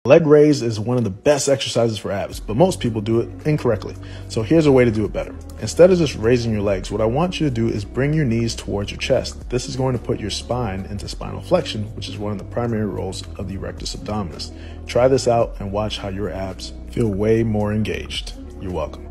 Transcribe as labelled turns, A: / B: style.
A: Leg raise is one of the best exercises for abs, but most people do it incorrectly. So here's a way to do it better. Instead of just raising your legs, what I want you to do is bring your knees towards your chest. This is going to put your spine into spinal flexion, which is one of the primary roles of the rectus abdominis. Try this out and watch how your abs feel way more engaged. You're welcome.